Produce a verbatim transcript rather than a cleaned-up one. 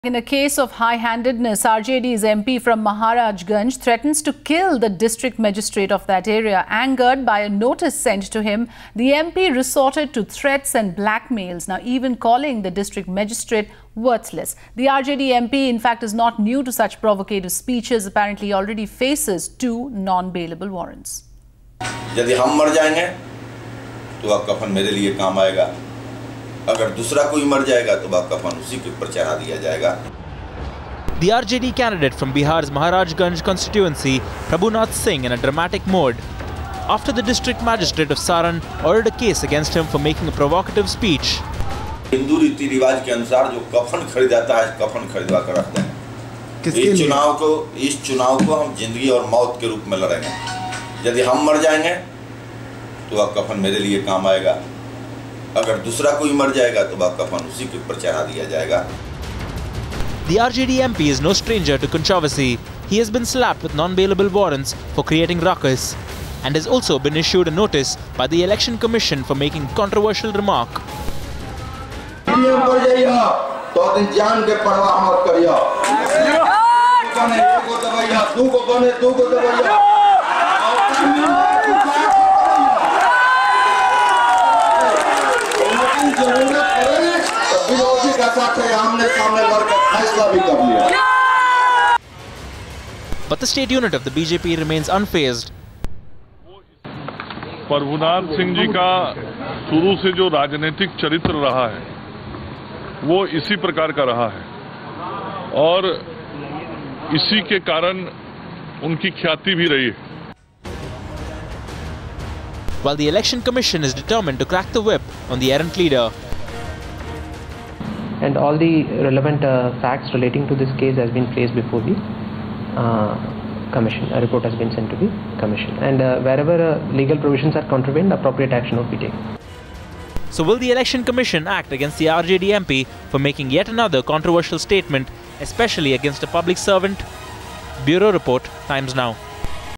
In a case of high-handedness, R J D's M P from Maharajganj threatens to kill the district magistrate of that area. Angered by a notice sent to him, the M P resorted to threats and blackmails, now even calling the district magistrate worthless. The R J D M P, in fact, is not new to such provocative speeches. Apparently, already faces two non-bailable warrants. यदि हम मर जाएंगे तो वह कफन मेरे लिए काम आएगा, अगर दूसरा कोई मर जाएगा तो वह कफन उसी के ऊपर चढ़ा दिया जाएगा. The R J D candidate from Bihar's Maharajganj constituency, Prabhunath Singh, in a dramatic mode, after the district magistrate of Saran ordered a case against him for making a provocative speech. Hindu रीति रिवाज के अनुसार जो कफन खरीदाता है, कफन खरीदवा कर रखते हैं. इस चुनाव को इस चुनाव को हम जिंदगी और मौत के रूप में लड़ेंगे. यदि हम मर जाएंगे तो वह कफन मेरे लिए काम आएगा, अगर दूसरा कोई मर जाएगा तो वह कफन उसी के ऊपर चढ़ा दिया जाएगा. The R J D M P is no stranger to controversy. He has been slapped with non-bailable warrants for creating ruckus and has also been issued a notice by the Election Commission for making controversial remark. तो दिन जान के परवाह मत करियो. कने एगो दवाइया, दूगो बने दूगो दवाइया. विरोधी का साथ आमने सामने लड़कर फैसला भी कर लिया. But the state unit of the B J P remains unfazed. Prabhunath Singh ji का शुरू से जो राजनीतिक चरित्र रहा है वो इसी प्रकार का रहा है और इसी के कारण उनकी ख्याति भी रही है. While the Election Commission is determined to crack the whip on the errant leader. And all the relevant uh, facts relating to this case has been placed before the uh, commission. A report has been sent to the commission. And uh, wherever uh, legal provisions are contravened, appropriate action will be taken. So will the Election Commission act against the R J D M P for making yet another controversial statement, especially against a public servant? Bureau Report, Times Now.